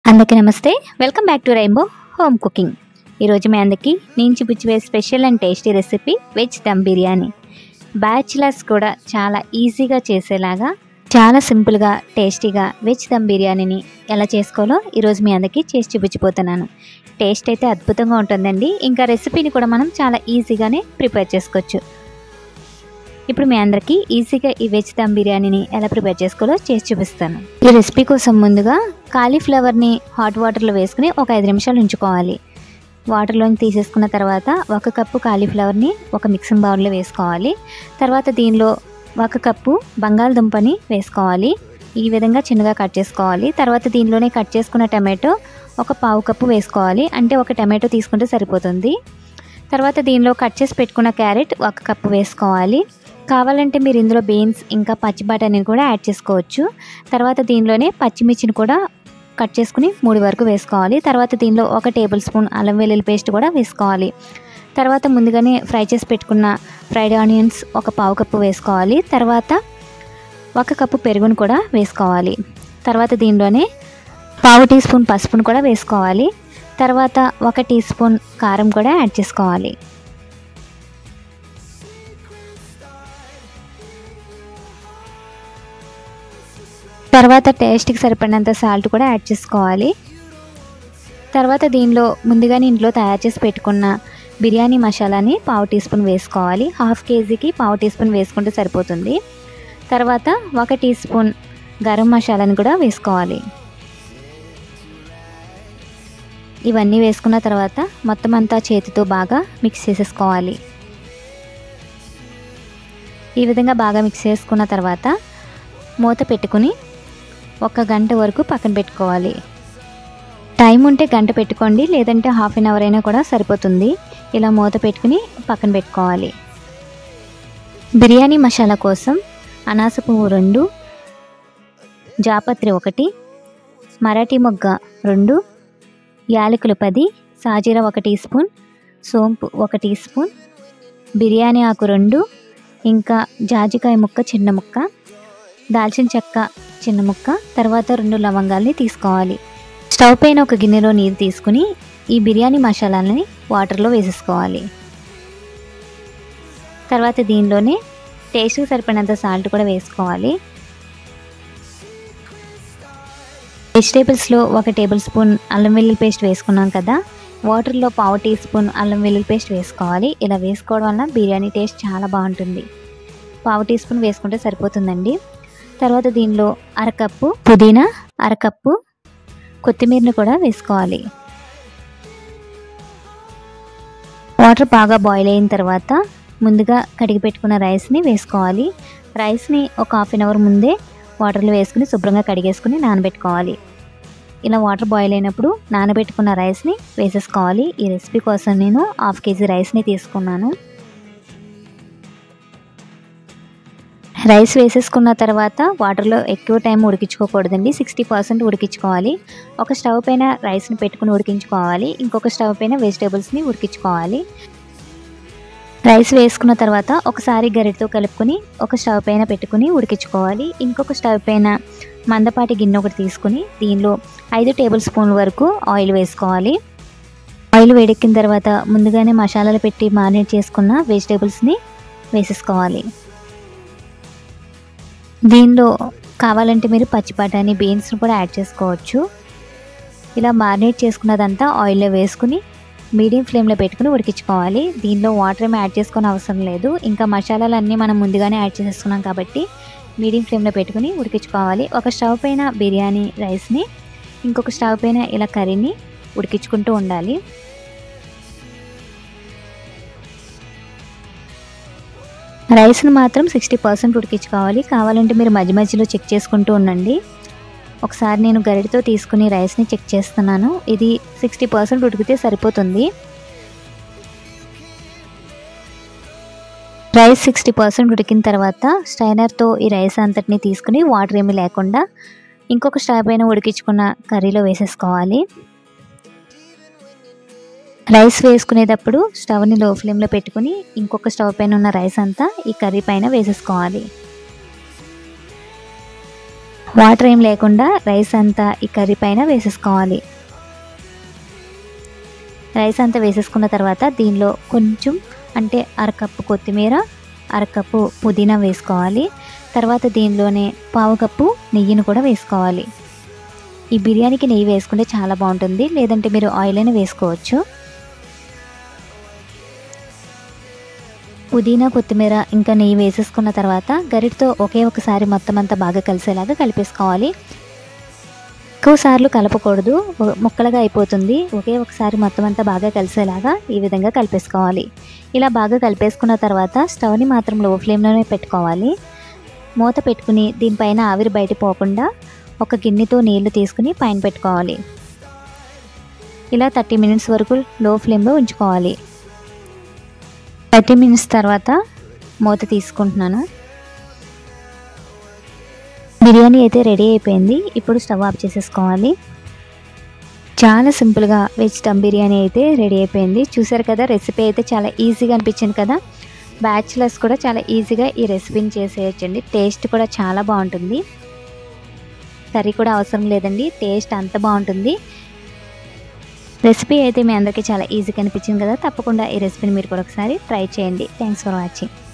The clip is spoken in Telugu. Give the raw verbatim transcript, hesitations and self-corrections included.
అందరికీ నమస్తే. Welcome back to rainbow home cooking. ఈరోజు మీ అందరికీ నేను చూపించే special and tasty recipe veg dum biryani. Bachelors కూడా చాలా ఈజీగా చేసేలాగా చాలా సింపుల్గా టేస్టీగా వెజ్ దమ్ బిర్యానీని ఎలా చేసుకోవాలో ఈరోజు మీ అందరికీ చేసి చూపించిపోతున్నాను. టేస్ట్ అయితే అద్భుతంగా ఉంటుందండి. ఇంకా రెసిపీని కూడా మనం చాలా ఈజీగానే ప్రిపేర్ చేసుకోవచ్చు. ఇప్పుడు మీ అందరికీ ఈజీగా ఈ వెజ్ దమ్ బిర్యానీని ఎలా ప్రిపేర్ చేసుకోవాలో చేసి చూపిస్తాను. ఈ రెసిపీ కోసం ముందుగా కాలీఫ్లవర్ని హాట్ వాటర్లో వేసుకుని ఒక ఐదు నిమిషాలు ఉంచుకోవాలి. వాటర్లోని తీసేసుకున్న తర్వాత ఒక కప్పు కాలీఫ్లవర్ని ఒక మిక్సింగ్ బౌల్లో వేసుకోవాలి. తర్వాత దీనిలో ఒక కప్పు బంగాళదుంపని వేసుకోవాలి. ఈ విధంగా చిన్నగా కట్ చేసుకోవాలి. తర్వాత దీనిలోనే కట్ చేసుకున్న టమాటో ఒక పావు కప్పు వేసుకోవాలి. అంటే ఒక టమాటో తీసుకుంటే సరిపోతుంది. తర్వాత దీనిలో కట్ చేసి పెట్టుకున్న క్యారెట్ ఒక కప్పు వేసుకోవాలి. కావాలంటే మీరు ఇందులో బీన్స్ ఇంకా పచ్చి బఠానీని కూడా యాడ్ చేసుకోవచ్చు. తర్వాత దీనిలోనే పచ్చిమిర్చిని కూడా కట్ చేసుకుని మూడు వరకు వేసుకోవాలి. తర్వాత దీనిలో ఒక టేబుల్ స్పూన్ అల్లం వెల్లుల్లి పేస్ట్ కూడా వేసుకోవాలి. తర్వాత ముందుగానే ఫ్రై చేసి పెట్టుకున్న ఫ్రైడ్ ఆనియన్స్ ఒక పావు కప్పు వేసుకోవాలి. తర్వాత ఒక కప్పు పెరుగును కూడా వేసుకోవాలి. తర్వాత దీనిలోనే పావు టీ స్పూన్ పసుపును కూడా వేసుకోవాలి. తర్వాత ఒక టీ స్పూన్ కారం కూడా యాడ్ చేసుకోవాలి. తర్వాత టేస్ట్కి సరిపడినంత సాల్ట్ కూడా యాడ్ చేసుకోవాలి. తర్వాత దీనిలో ముందుగానే ఇంట్లో తయారు చేసి పెట్టుకున్న బిర్యానీ మసాలాని పావు టీ స్పూన్ వేసుకోవాలి. హాఫ్ కేజీకి పావు టీ స్పూన్ వేసుకుంటే సరిపోతుంది. తర్వాత ఒక టీ స్పూన్ గరం మసాలాని కూడా వేసుకోవాలి. ఇవన్నీ వేసుకున్న తర్వాత మొత్తం అంతా చేతితో బాగా మిక్స్ చేసేసుకోవాలి. ఈ విధంగా బాగా మిక్స్ చేసుకున్న తర్వాత మూత పెట్టుకుని ఒక గంట వరకు పక్కన పెట్టుకోవాలి. టైం ఉంటే గంట పెట్టుకోండి, లేదంటే హాఫ్ అన్ అవర్ అయినా కూడా సరిపోతుంది. ఇలా మూత పెట్టుకుని పక్కన పెట్టుకోవాలి. బిర్యానీ మసాలా కోసం అనాస పువ్వు రెండు, జాపత్రి ఒకటి, మరాఠీ మొగ్గ రెండు, యాలకులు పది, సాజీరా ఒక టీ స్పూన్, సోంపు ఒక టీ స్పూన్, బిర్యానీ ఆకు రెండు, ఇంకా జాజికాయ ముక్క చిన్న ముక్క, దాల్చిన చెక్క చిన్న ముక్క, తర్వాత రెండు లవంగాల్ని తీసుకోవాలి. స్టవ్ పైన ఒక గిన్నెలో నీరు తీసుకుని ఈ బిర్యానీ మసాలాలని వాటర్లో వేసేసుకోవాలి. తర్వాత దీనిలోనే టేస్ట్కి సరిపడినంత సాల్ట్ కూడా వేసుకోవాలి. వెజిటేబుల్స్లో ఒక టేబుల్ స్పూన్ అల్లం వెల్లుల్లి పేస్ట్ వేసుకున్నాం కదా, వాటర్లో పావు టీ స్పూన్ అల్లం వెల్లుల్లి పేస్ట్ వేసుకోవాలి. ఇలా వేసుకోవడం వల్ల బిర్యానీ టేస్ట్ చాలా బాగుంటుంది. పావు టీ స్పూన్ వేసుకుంటే సరిపోతుందండి. తర్వాత దీనిలో అరకప్పు పుదీనా, అరకప్పు కొత్తిమీరని కూడా వేసుకోవాలి. వాటర్ బాగా బాయిల్ అయిన తర్వాత ముందుగా కడిగి పెట్టుకున్న రైస్ని వేసుకోవాలి. రైస్ని ఒక హాఫ్ అన్ అవర్ ముందే వాటర్లో వేసుకుని శుభ్రంగా కడిగేసుకుని నానబెట్టుకోవాలి. ఇలా వాటర్ బాయిల్ అయినప్పుడు నానబెట్టుకున్న రైస్ని వేసేసుకోవాలి. ఈ రెసిపీ కోసం నేను హాఫ్ కేజీ రైస్ని తీసుకున్నాను. రైస్ వేసేసుకున్న తర్వాత వాటర్లో ఎక్కువ టైం ఉడికించుకోకూడదండి. సిక్స్టీ పర్సెంట్ ఉడికించుకోవాలి. ఒక స్టవ్ పైన రైస్ని పెట్టుకుని ఉడికించుకోవాలి. ఇంకొక స్టవ్ పైన వెజిటేబుల్స్ని ఉడికించుకోవాలి. రైస్ వేసుకున్న తర్వాత ఒకసారి గరిటతో కలుపుకొని ఒక స్టవ్ పైన పెట్టుకుని ఉడికించుకోవాలి. ఇంకొక స్టవ్ పైన మందపాటి గిన్నె ఒకటి తీసుకుని దీనిలో ఐదు టేబుల్ స్పూన్ల వరకు ఆయిల్ వేసుకోవాలి. ఆయిల్ వేడెక్కిన తర్వాత ముందుగానే మసాలాలు పెట్టి మారినేట్ చేసుకున్న వెజిటేబుల్స్ని వేసేసుకోవాలి. దీనిలో కావాలంటే మీరు పచ్చి బఠానీ బీన్స్ని కూడా యాడ్ చేసుకోవచ్చు. ఇలా మారినేట్ చేసుకున్నదంతా ఆయిల్లో వేసుకుని మీడియం ఫ్లేమ్లో పెట్టుకుని ఉడికించుకోవాలి. దీనిలో వాటర్ ఏమి యాడ్ చేసుకునే అవసరం లేదు. ఇంకా మసాలాలన్నీ మనం ముందుగానే యాడ్ చేసేసుకున్నాం కాబట్టి మీడియం ఫ్లేమ్లో పెట్టుకుని ఉడికించుకోవాలి. ఒక స్టవ్ పైన బిర్యానీ రైస్ని, ఇంకొక స్టవ్ పైన ఇలా కర్రీని ఉడికించుకుంటూ ఉండాలి. రైస్ని మాత్రం సిక్స్టీ పర్సెంట్ ఉడికించుకోవాలి. కావాలంటే మీరు మధ్య మధ్యలో చెక్ చేసుకుంటూ ఉండండి. ఒకసారి నేను గరిటతో తీసుకుని రైస్ని చెక్ చేస్తున్నాను. ఇది సిక్స్టీ పర్సెంట్ ఉడికితే సరిపోతుంది. రైస్ సిక్స్టీ పర్సెంట్ ఉడికిన తర్వాత స్ట్రైనర్తో ఈ రైస్ అంతటిని తీసుకుని వాటర్ ఏమీ లేకుండా ఇంకొక స్టవ్ పైన ఉడికించుకున్న కర్రీలో వేసేసుకోవాలి. రైస్ వేసుకునేటప్పుడు స్టవ్ని లో ఫ్లేమ్లో పెట్టుకుని ఇంకొక స్టవ్ పైన ఉన్న రైస్ అంతా ఈ కర్రీ పైన వేసేసుకోవాలి. వాటర్ ఏం లేకుండా రైస్ అంతా ఈ కర్రీ పైన వేసేసుకోవాలి. రైస్ అంతా వేసేసుకున్న తర్వాత దీనిలో కొంచెం అంటే అరకప్పు కొత్తిమీర, అరకప్పు పుదీనా వేసుకోవాలి. తర్వాత దీనిలోనే పావు కప్పు నెయ్యిని కూడా వేసుకోవాలి. ఈ బిర్యానీకి నెయ్యి వేసుకుంటే చాలా బాగుంటుంది, లేదంటే మీరు ఆయిల్ అయినా వేసుకోవచ్చు. పుదీనా, కొత్తిమీర ఇంకా నెయ్యి వేసేసుకున్న తర్వాత గరిటతో ఒకే ఒకసారి మొత్తం అంతా బాగా కలిసేలాగా కలిపేసుకోవాలి. ఎక్కువసార్లు కలపకూడదు, ముక్కలుగా అయిపోతుంది. ఒకే ఒకసారి మొత్తం అంతా బాగా కలిసేలాగా ఈ విధంగా కలిపేసుకోవాలి. ఇలా బాగా కలిపేసుకున్న తర్వాత స్టవ్ని మాత్రం లో ఫ్లేమ్లోనే పెట్టుకోవాలి. మూత పెట్టుకుని దీనిపైన ఆవిరి బయట పోకుండా ఒక గిన్నెతో నీళ్లు తీసుకుని పైన పెట్టుకోవాలి. ఇలా థర్టీ మినిట్స్ వరకు లో ఫ్లేమ్లో ఉంచుకోవాలి. థర్టీ మినిట్స్ తర్వాత మూత తీసుకుంటున్నాను. బిర్యానీ అయితే రెడీ అయిపోయింది. ఇప్పుడు స్టవ్ ఆఫ్ చేసేసుకోవాలి. చాలా సింపుల్గా వెజ్ దమ్ బిర్యానీ అయితే రెడీ అయిపోయింది. చూసారు కదా, రెసిపీ అయితే చాలా ఈజీగా అనిపించింది కదా. బ్యాచిలర్స్ కూడా చాలా ఈజీగా ఈ రెసిపీని చేసేయచ్చండి. టేస్ట్ కూడా చాలా బాగుంటుంది. కర్రీ కూడా అవసరం లేదండి, టేస్ట్ అంత బాగుంటుంది. రెసిపీ అయితే మీ అందరికీ చాలా ఈజీగా అనిపించింది కదా. తప్పకుండా ఈ రెసిపీని మీరు కూడా ఒకసారి ట్రై చేయండి. Thanks for watching.